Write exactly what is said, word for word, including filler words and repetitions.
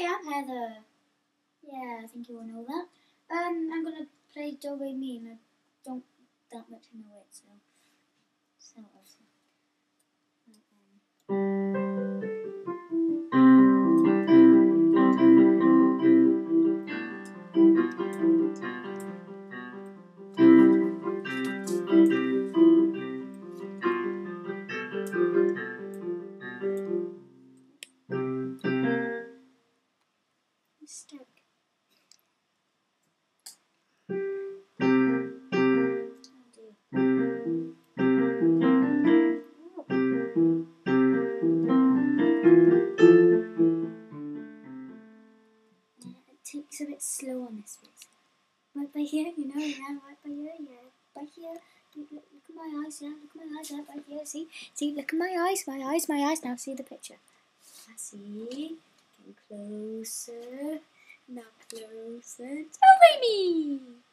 I'm Heather. Yeah, I think you all know that. Um, I'm gonna play Do Re Mi, and I don't that much know it, so so awesome. I'm stuck. It takes a bit slow on this bit. Right by here, you know, yeah, right by here, yeah, by here. Look, look, look at my eyes, yeah, look at my eyes, yeah, right here. See, see, look at my eyes, my eyes, my eyes. Now see the picture. I see. Getting closer. Now closer. Do Re Mi.